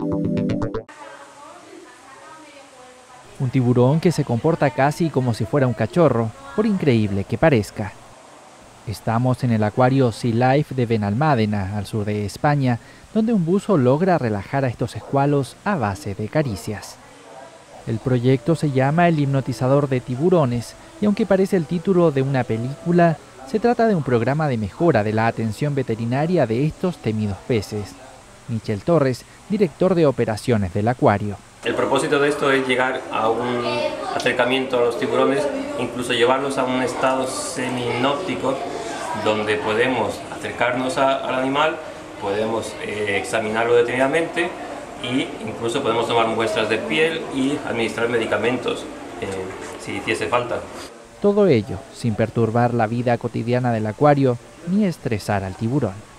Un tiburón que se comporta casi como si fuera un cachorro, por increíble que parezca. Estamos en el acuario Sea Life de Benalmádena, al sur de España, donde un buzo logra relajar a estos escualos a base de caricias. El proyecto se llama El hipnotizador de tiburones, y aunque parece el título de una película, se trata de un programa de mejora de la atención veterinaria de estos temidos peces. Michel Torres, director de operaciones del acuario. El propósito de esto es llegar a un acercamiento a los tiburones, incluso llevarlos a un estado seminóptico, donde podemos acercarnos al animal, podemos examinarlo detenidamente e incluso podemos tomar muestras de piel y administrar medicamentos si hiciese falta. Todo ello sin perturbar la vida cotidiana del acuario ni estresar al tiburón.